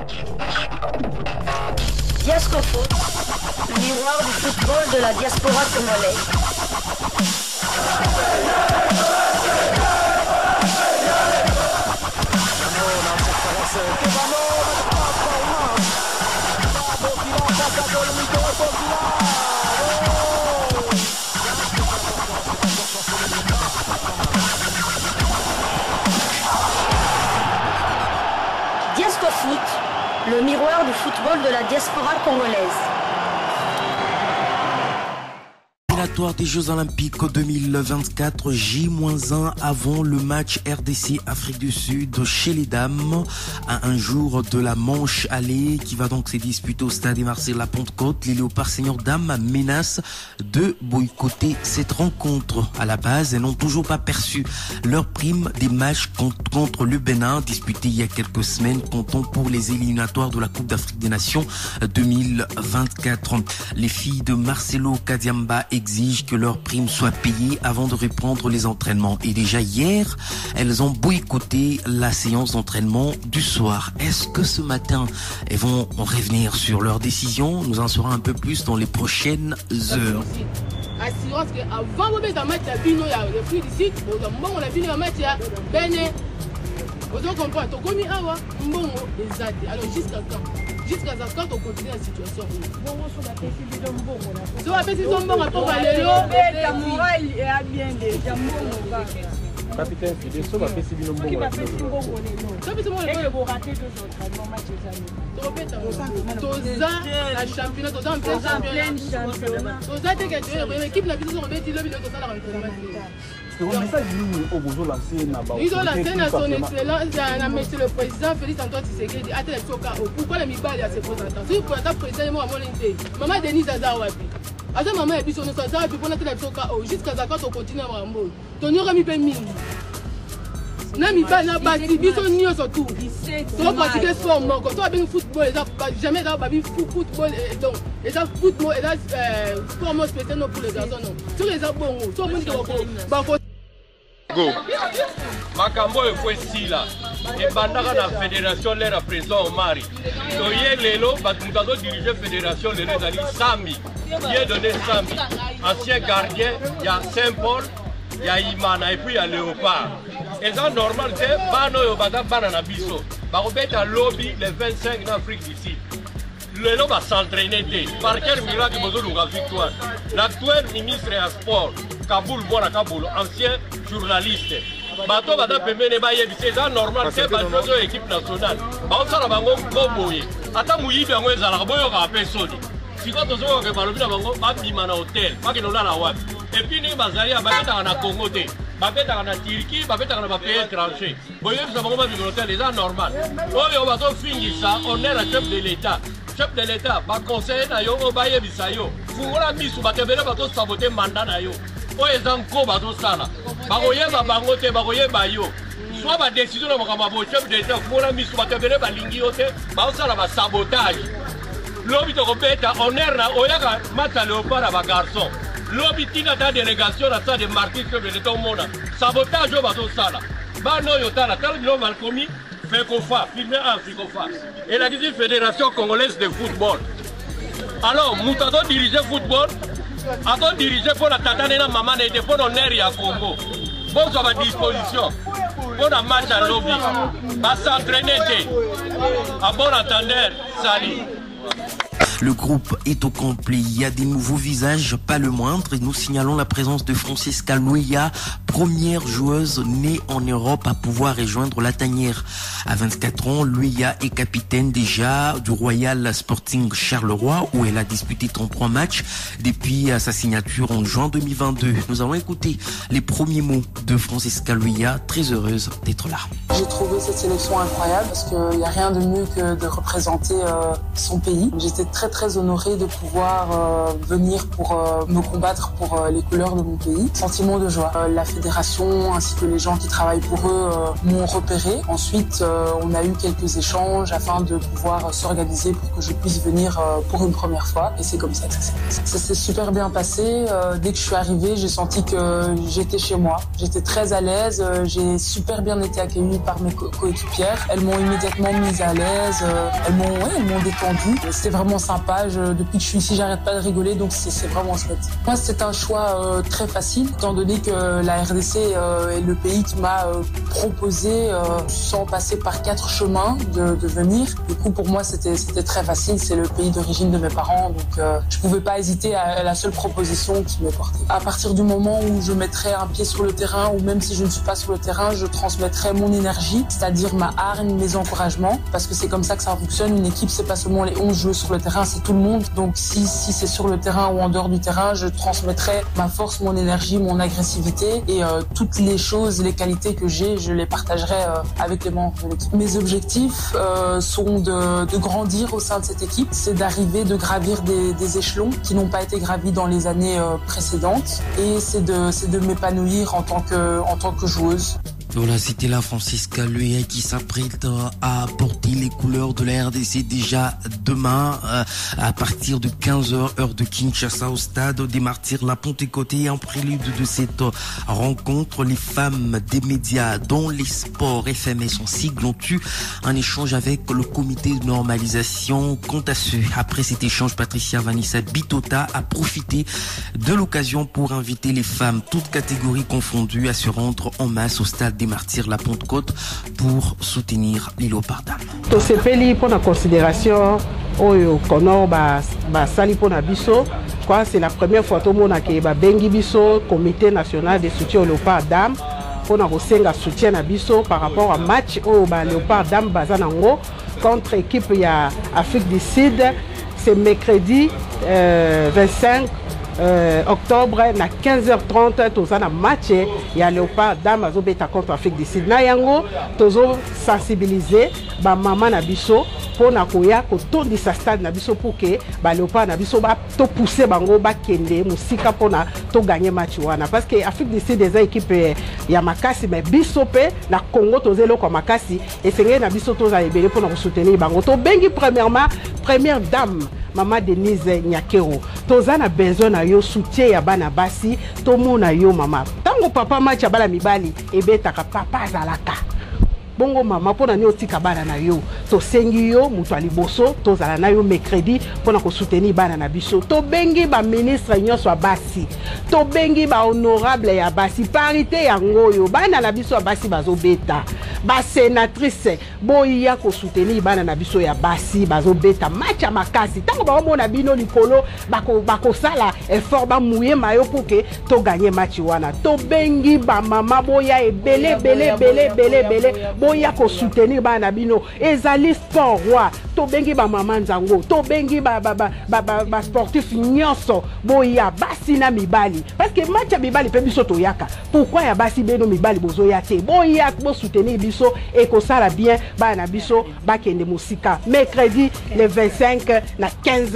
Diasco Foot, le miroir du football de la diaspora congolaise. Diasco Foot, le miroir du football de la diaspora congolaise. Des Jeux Olympiques 2024, J-1 avant le match RDC Afrique du Sud chez les dames, à un jour de la manche aller qui va donc se disputer au stade Marcel La Pentecôte. Les Léopards Seniors Dames menacent de boycotter cette rencontre. À la base, elles n'ont toujours pas perçu leur prime des matchs contre le Bénin disputé il y a quelques semaines, comptant pour les éliminatoires de la Coupe d'Afrique des Nations 2024. Les filles de Marcelo Kadiamba exigent que leurs primes soient payées avant de reprendre les entraînements. Et déjà hier, elles ont boycotté la séance d'entraînement du soir. Est-ce que ce matin, elles vont revenir sur leur décision? Nous en saurons un peu plus dans les prochaines heures. Assurance que avant de mettre match à Bino, il y a le fruit d'ici, on a fini le match à Bénin. Vous comprenez, tu connais Awa, Mbongo, exact. Alors jusqu'à quand? Jusqu'à quand on continue la situation? Si on a fait des bonbons à pour aller là, la morale est bien déjà. Capitaine, c'est des sommes à faire des bonbons. Toza, la championne, Toza en plein championnat. Toza, t'es que l'équipe n'a plus de remettre le milieu de ça la ils ont lancé à son excellence, monsieur le président Félix Antoine Tshisekedi. Pourquoi les Mibali à ses représentants? Si pour être président, moi, maman Denise Azawapi. Attends, maman, et puis son Azawapi, pour notre jusqu'à quand on continue à avoir ton nom mis bien mine. Nami ba na bati biso nyo surtout. To pratiquer sport mon quand on bien football jamais dans ba football donc et ça football et là sport mo spécial pour les garçons non. Tous les bon so mon ba go. Makambo e foi sila. E bandaka na fédération l'air à présent au mari. To ye lelo batumuto diriger fédération lelo ezali Sami. Qui donné Sami. Ancien gardien, il y a Saint-Paul, il y a Imana et puis il y a Léopard. Et c'est normal que Bano et Obada Banana Bisso, Barobeta lobby les 25 en Afrique d'ici. Le nom va s'entraîner. Par quel miracle vous avez une victoire? L'actuel ministre des Sports, Kaboul Bola Kaboul, ancien journaliste. Bato Bada Pemene Baye, c'est normal que Bato équipe nationale. Bato Salabango Koboye. Ata Mouyibi Ango Zalaboyo Rapesodi. Si quand on se voit que Balobina Bango, Babimana Hotel, pas que nous l'avons là. Et puis nous Bazali à Babeta en Congo. Babeta en Turquie, Babeta en pays étranger. Voyez, nous avons un hôtel, c'est normal. On va finir ça, on est le chef de l'État. Chef de l'État, va conseiller na yo, Obaye Bisayo. Fougola Misu, Batebele va saboter mandat na yo. O ezanko bato sala. Baroye ba bangote, baroye ba yo. Soit ba décision na makamba chef de l'État, Fougola Misu, Batebele ba lingi yote, ba sala ba sabotage. Lobby to kopeta, on est na oyaka mata Léopard ba garçon. Lobby tina ta délégation à ça de marquer chef de l'État au monde. Sabotage au bateau sala. Bah non yotala, tel que mal commis, fait qu'on fasse, filmer un fait qu'on fasse. Et la Fédération congolaise de football. Alors, nous avons dirigé football, avons dirigé pour la tatane na maman et pour l'honneur à Congo. Bon, ça va à disposition. Pour un match à lobby. Va s'entraîner. À bon entendeur, salut. Le groupe est au complet. Il y a des nouveaux visages, pas le moindre. Et nous signalons la présence de Francisca Louia, première joueuse née en Europe à pouvoir rejoindre la tanière. À 24 ans, Louia est capitaine déjà du Royal Sporting Charleroi, où elle a disputé 33 matchs depuis sa signature en juin 2022. Nous allons écouter les premiers mots de Francisca Louia, très heureuse d'être là. J'ai trouvé cette sélection incroyable parce qu'il n'y a rien de mieux que de représenter son pays. J'étais très très honorée de pouvoir venir pour me combattre pour les couleurs de mon pays. Sentiment de joie. La fédération ainsi que les gens qui travaillent pour eux m'ont repéré. Ensuite, on a eu quelques échanges afin de pouvoir s'organiser pour que je puisse venir pour une première fois. Et c'est comme ça que ça s'est passé. Ça s'est super bien passé. Dès que je suis arrivée, j'ai senti que j'étais chez moi. J'étais très à l'aise. J'ai super bien été accueillie par mes coéquipières. Elles m'ont immédiatement mise à l'aise. Elles m'ont détendue. C'était vraiment sympa. Depuis que je suis ici, j'arrête pas de rigoler. Donc c'est vraiment chouette. Moi, c'est un choix très facile, étant donné que la RDC est le pays qui m'a proposé, sans passer par 4 chemins, de venir. Du coup, pour moi, c'était très facile. C'est le pays d'origine de mes parents. Donc, je pouvais pas hésiter à la seule proposition qui m'est portée. À partir du moment où je mettrai un pied sur le terrain, ou même si je ne suis pas sur le terrain, je transmettrai mon énergie, c'est-à-dire ma hargne, mes encouragements, parce que c'est comme ça que ça fonctionne. Une équipe, c'est pas seulement les 11 joueurs sur le terrain, c'est tout le monde. Donc, si c'est sur le terrain ou en dehors du terrain, je transmettrai ma force, mon énergie, mon agressivité et toutes les choses, les qualités que j'ai, je les partagerai avec les membres de l'équipe. Mes objectifs sont de grandir au sein de cette équipe, c'est d'arriver, de gravir des échelons qui n'ont pas été gravis dans les années précédentes, et c'est de m'épanouir en tant que joueuse. Voilà, c'était là Francisca Luya qui s'apprête à porter les couleurs de la RDC déjà demain à partir de 15h heure de Kinshasa au stade des Martyrs La Pentecôté. En prélude de cette rencontre, les femmes des médias dont les sports FMS en sigle ont eu un échange avec le comité de normalisation. Quant à ce, après cet échange, Patricia Vanessa Bitota a profité de l'occasion pour inviter les femmes, toutes catégories confondues, à se rendre en masse au stade des Martyrs La Pentecôte pour soutenir les Léopards Dames. To sepeli pour la considération oyo Conor sali pour na biso. Quoi, c'est la première fois tout le monde qui ba bengi biso comité national de soutien aux Léopards Dames pour na kosenga soutien na biso par rapport à match au Léopards Dames bazanango contre équipe ya Afrique du Sud. C'est mercredi 25 octobre na 15h30 tozana match ya Léopard Dame azobeta contre Afrique du Sud. Na yango tozo sensibiliser ba mama na biso pona koya ko tondisa stade na biso pour que ba Léopard na biso ba to pousser bango ba kende musika pona to gagner match wana, parce que Afrique du Sud des équipes ya makasi mais biso pe na Congo tozelo ko makasi et sengé na biso toza ebele pona ko soutenir bango. To bengi premièrement première dame Maman Denise Nyakero. Tozana besoin na yo soutien ya bana basi, tomo na yo mama. Tango papa match ya bala mibali, ebetaka papa zalaka. Bongo mama pona ni otika bana na yo. To sengi yo mutu aliboso, tozala na yo mercredi pona ko soutenir bana na biso. To bengi ba ministre nyonso basi. To bengi ba honorable ya basi, parité ya ngoyo. Bana na biso basi bazobeta. Ba sénatrice boya ko soutenir bana na biso ya basi bazobeta match ya makasi. Tango ba mona bino likolo bako sala effort ba mouye mayo pour que to gagner match wana. To bengi ba mama boya ebele bele boya ko soutenir bana bino ezali sport roi. To bengi ba mama nzango, to bengi ba sportif nyonso boya basi na mibali, parce que match ya mibali pe biso to yaka. Pourquoi ya basi beno mibali bozo yate boya bo soutenir biso et ko sala bien bana biso bakende musika mercredi le 25 na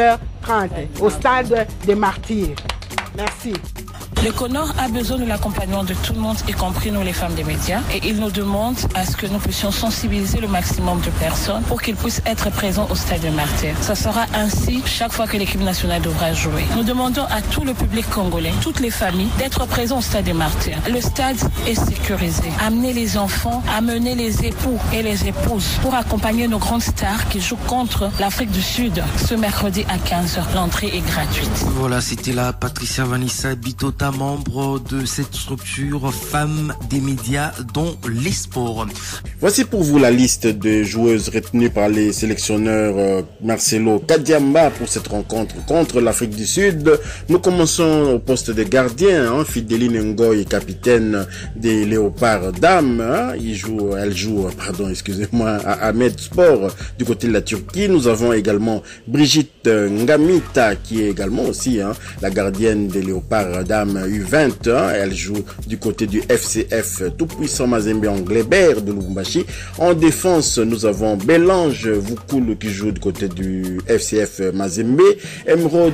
15h30 au stade des Martyrs. Merci. Le Conor a besoin de l'accompagnement de tout le monde, y compris nous les femmes des médias, et il nous demande à ce que nous puissions sensibiliser le maximum de personnes pour qu'ils puissent être présents au stade des Martyrs. Ça sera ainsi chaque fois que l'équipe nationale devra jouer. Nous demandons à tout le public congolais, toutes les familles, d'être présents au stade des Martyrs. Le stade est sécurisé. Amenez les enfants, amenez les époux et les épouses pour accompagner nos grandes stars qui jouent contre l'Afrique du Sud ce mercredi à 15h. L'entrée est gratuite. Voilà, c'était là Patricia Vanessa Bitota, membre de cette structure Femmes des médias dont les sports. Voici pour vous la liste de joueuses retenues par les sélectionneurs Marcelo Kadiamba pour cette rencontre contre l'Afrique du Sud. Nous commençons au poste de gardien, Fideline Ngoy, capitaine des Léopards Dames. Elle joue à Ahmed Sport du côté de la Turquie. Nous avons également Brigitte Ngamita qui est également aussi la gardienne des Léopards Dames dames U20. Elle joue du côté du FCF tout-puissant Mazembe Anglébert de Lubumbashi. En défense, nous avons Belange Vukulu qui joue du côté du FCF Mazembe. Emerald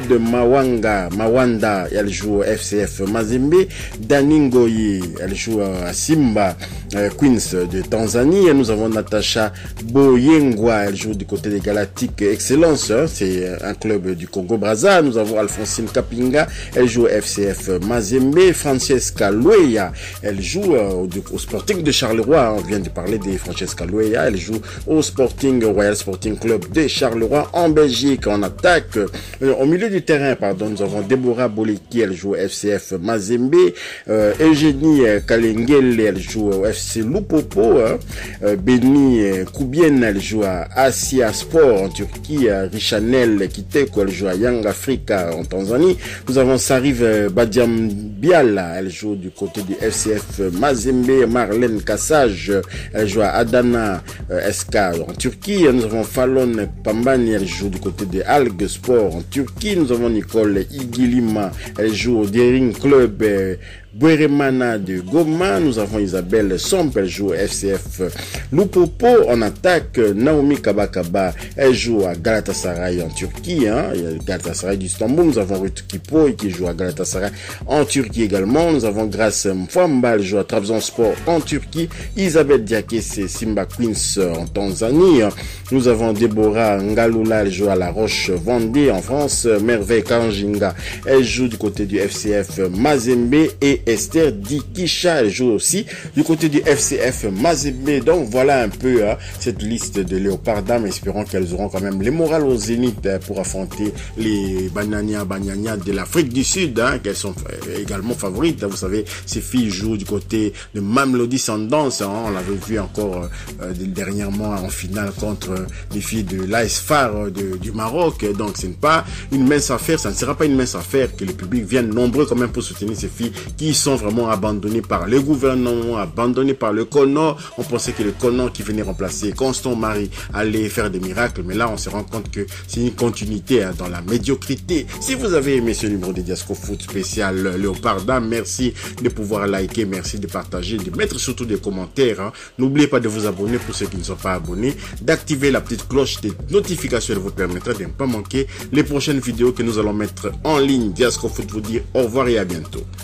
Mawanda, elle joue au FCF Mazembe. Daningoyi, elle joue à Simba Queens de Tanzanie. Et nous avons Natasha Boyengwa, elle joue du côté des Galactiques Excellence, c'est un club du Congo-Brazza. Nous avons Alphonsine Kapinga, elle joue au FCF Mazembe. Francesca Lueya, elle joue au Sporting de Charleroi. On vient de parler de Francesca Lueya, elle joue au Royal Sporting Club de Charleroi en Belgique. En attaque, au milieu du terrain, nous avons Deborah Boleki, elle joue au FCF Mazembe. Eugénie Kalengele, elle joue au FC Lupopo. Beni Koubienne, elle joue à Asia Sport en Turquie. Richanel Kiteko, elle joue à Young Africa en Tanzanie. Nous avons Sariv Badiam Biala, elle joue du côté du FCF Mazembe. Marlène Kassage, elle joue à Adana SK en Turquie. Nous avons Fallon Pambani, elle joue du côté de Alg Sport en Turquie. Nous avons Nicole Igilima, elle joue au Daring Club Bweremana de Goma. Nous avons Isabelle Somp, elle joue au FCF Lupopo. En attaque, Naomi Kabakaba, elle joue à Galatasaray en Turquie, Galatasaray d'Istanbul. Nous avons Ruth Kipo qui joue à Galatasaray en Turquie également. Nous avons Grace Mfwamba, elle joue à Trabzonspor en Turquie. Isabelle Diakese, Simba Queens en Tanzanie. Nous avons Deborah Ngalula, elle joue à La Roche Vendée en France. Merveille Kanjinga, elle joue du côté du FCF Mazembe. Et Esther Dikisha, elle joue aussi du côté du FCF Mazembe. Donc voilà un peu cette liste de Léopard Dames. Espérons qu'elles auront quand même les morales au zénith pour affronter les Banyania de l'Afrique du Sud, qu'elles sont également favorites. Vous savez, ces filles jouent du côté de Mamelodi Sundowns. On l'avait vu encore dernièrement en finale contre les filles de l'AS FAR du Maroc. Donc ce n'est pas une mince affaire, ça ne sera pas une mince affaire que le public vienne nombreux quand même pour soutenir ces filles qui sont vraiment abandonnés par le gouvernement, abandonnés par le CONOR. On pensait que le CONOR qui venait remplacer Constant Marie allait faire des miracles, mais là on se rend compte que c'est une continuité dans la médiocrité. Si vous avez aimé ce numéro de Diasco Foot spécial Léopard Dame, merci de pouvoir liker, merci de partager, de mettre surtout des commentaires. N'oubliez pas de vous abonner pour ceux qui ne sont pas abonnés, d'activer la petite cloche des notifications, elle vous permettra de ne pas manquer les prochaines vidéos que nous allons mettre en ligne. Diasco Foot vous dit au revoir et à bientôt.